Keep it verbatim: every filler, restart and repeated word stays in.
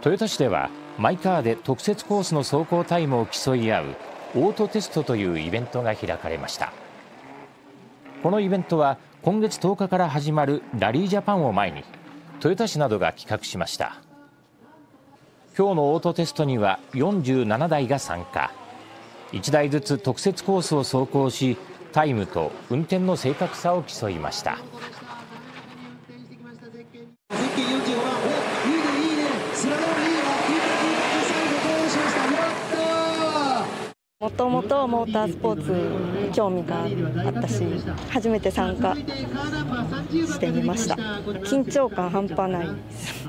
豊田市ではマイカーで特設コースの走行タイムを競い合うオートテストというイベントが開かれました。このイベントは今月とおかから始まるラリージャパンを前に豊田市などが企画しました。今日のオートテストにはよんじゅうななだいが参加。いちだいずつ特設コースを走行し、タイムと運転の正確さを競いました。 もともとモータースポーツに興味があったし、初めて参加してみました。緊張感半端ないです。